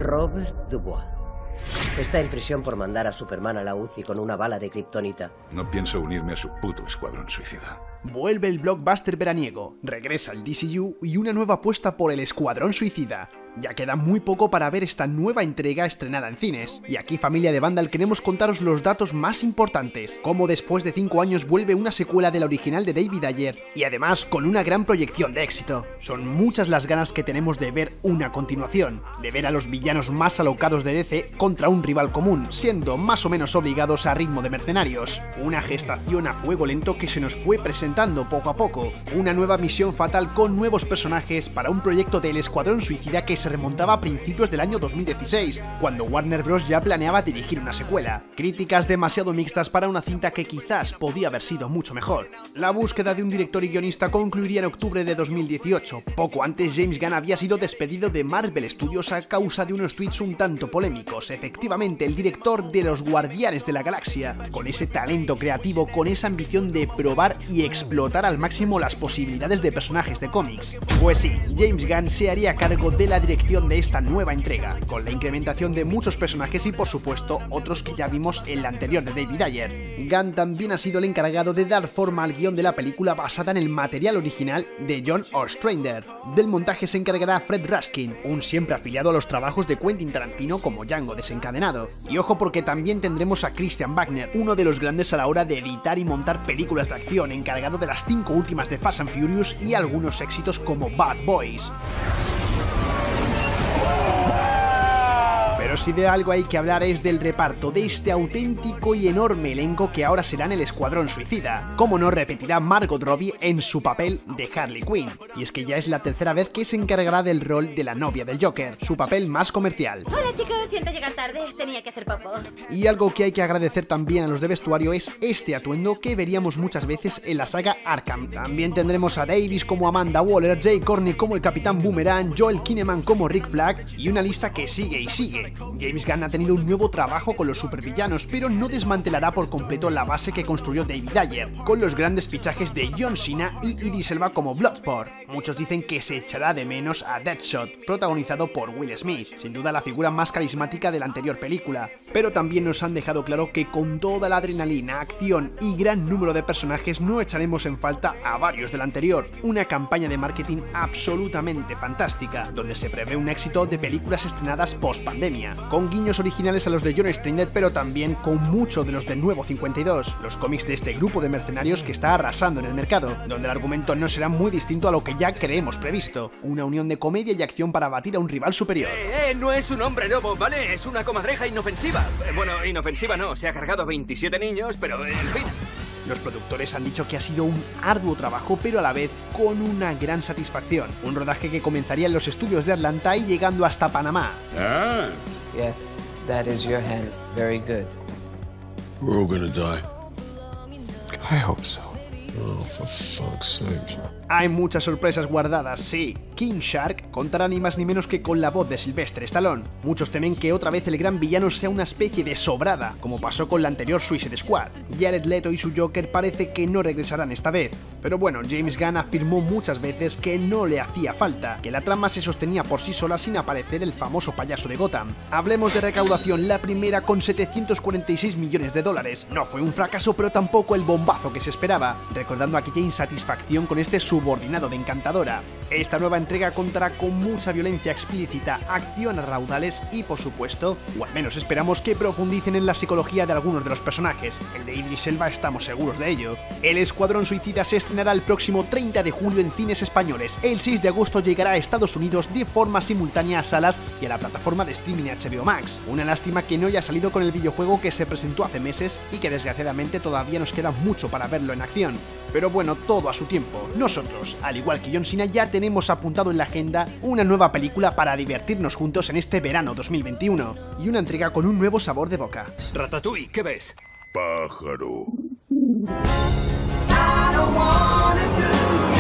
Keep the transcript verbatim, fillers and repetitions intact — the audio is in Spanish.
Robert Dubois. Está en prisión por mandar a Superman a la U C I con una bala de kriptonita. No pienso unirme a su puto escuadrón suicida. Vuelve el blockbuster veraniego, regresa el D C U y una nueva apuesta por el Escuadrón Suicida. Ya queda muy poco para ver esta nueva entrega estrenada en cines. Y aquí, familia de Vandal, queremos contaros los datos más importantes. Cómo después de cinco años vuelve una secuela de la original de David Ayer. Y además con una gran proyección de éxito. Son muchas las ganas que tenemos de ver una continuación. De ver a los villanos más alocados de D C contra un rival común, siendo más o menos obligados a ritmo de mercenarios. Una gestación a fuego lento que se nos fue presentando poco a poco. Una nueva misión fatal con nuevos personajes para un proyecto del Escuadrón Suicida que se remontaba a principios del año dos mil dieciséis, cuando Warner Bros. Ya planeaba dirigir una secuela. Críticas demasiado mixtas para una cinta que quizás podía haber sido mucho mejor. La búsqueda de un director y guionista concluiría en octubre de dos mil dieciocho. Poco antes, James Gunn había sido despedido de Marvel Studios a causa de unos tweets un tanto polémicos. Efectivamente, el director de los Guardianes de la Galaxia, con ese talento creativo, con esa ambición de probar y explotar al máximo las posibilidades de personajes de cómics. Pues sí, James Gunn se haría cargo de la dirección de esta nueva entrega, con la incrementación de muchos personajes y por supuesto otros que ya vimos en la anterior de David Ayer. Gunn también ha sido el encargado de dar forma al guión de la película basada en el material original de John Ostrander. Del montaje se encargará Fred Raskin, un siempre afiliado a los trabajos de Quentin Tarantino como Django desencadenado. Y ojo, porque también tendremos a Christian Wagner, uno de los grandes a la hora de editar y montar películas de acción, encargado de las cinco últimas de Fast and Furious y algunos éxitos como Bad Boys. Pero si de algo hay que hablar es del reparto de este auténtico y enorme elenco que ahora será en el Escuadrón Suicida. Como no, repetirá Margot Robbie en su papel de Harley Quinn, y es que ya es la tercera vez que se encargará del rol de la novia del Joker, su papel más comercial. Hola chicos, siento llegar tarde, tenía que hacer popo. Y algo que hay que agradecer también a los de vestuario es este atuendo que veríamos muchas veces en la saga Arkham. También tendremos a Davis como Amanda Waller, Jay Courtney como el Capitán Boomerang, Joel Kinnaman como Rick Flag y una lista que sigue y sigue. James Gunn ha tenido un nuevo trabajo con los supervillanos, pero no desmantelará por completo la base que construyó David Ayer, con los grandes fichajes de John Cena y Idris Elba como Bloodsport. Muchos dicen que se echará de menos a Deadshot, protagonizado por Will Smith, sin duda la figura más carismática de la anterior película, pero también nos han dejado claro que con toda la adrenalina, acción y gran número de personajes no echaremos en falta a varios de la anterior, una campaña de marketing absolutamente fantástica, donde se prevé un éxito de películas estrenadas post-pandemia, con guiños originales a los de John Ostrander, pero también con mucho de los del Nuevo cincuenta y dos, los cómics de este grupo de mercenarios que está arrasando en el mercado, donde el argumento no será muy distinto a lo que ya creemos previsto, una unión de comedia y acción para batir a un rival superior. Eh, eh, no es un hombre lobo, ¿vale? Es una comadreja inofensiva. Eh, bueno, inofensiva no, se ha cargado a veintisiete niños, pero en fin... Los productores han dicho que ha sido un arduo trabajo, pero a la vez con una gran satisfacción. Un rodaje que comenzaría en los estudios de Atlanta y llegando hasta Panamá. Ah. Yes, that is your hand. Very good. We're all gonna die. I hope so. Oh, for fuck's sake. Hay muchas sorpresas guardadas, sí. King Shark contará ni más ni menos que con la voz de Sylvester Stallone. Muchos temen que otra vez el gran villano sea una especie de sobrada, como pasó con la anterior Suicide Squad. Jared Leto y su Joker parece que no regresarán esta vez. Pero bueno, James Gunn afirmó muchas veces que no le hacía falta, que la trama se sostenía por sí sola sin aparecer el famoso payaso de Gotham. Hablemos de recaudación, la primera con setecientos cuarenta y seis millones de dólares. No fue un fracaso, pero tampoco el bombazo que se esperaba, recordando aquella insatisfacción con este subordinado de Encantadora. Esta nueva entrega contará con mucha violencia explícita, acción a raudales y, por supuesto, o al menos esperamos que profundicen en la psicología de algunos de los personajes. El de Idris Elba estamos seguros de ello. El Escuadrón Suicida se estrenará el próximo treinta de julio en cines españoles. El seis de agosto llegará a Estados Unidos de forma simultánea a salas y a la plataforma de streaming H B O Max. Una lástima que no haya salido con el videojuego que se presentó hace meses y que desgraciadamente todavía nos queda mucho para verlo en acción. Pero bueno, todo a su tiempo. Nosotros, al igual que John Cena, ya tenemos apuntado en la agenda una nueva película para divertirnos juntos en este verano dos mil veintiuno, y una entrega con un nuevo sabor de boca. Ratatouille, ¿qué ves? Pájaro. I don't wanna do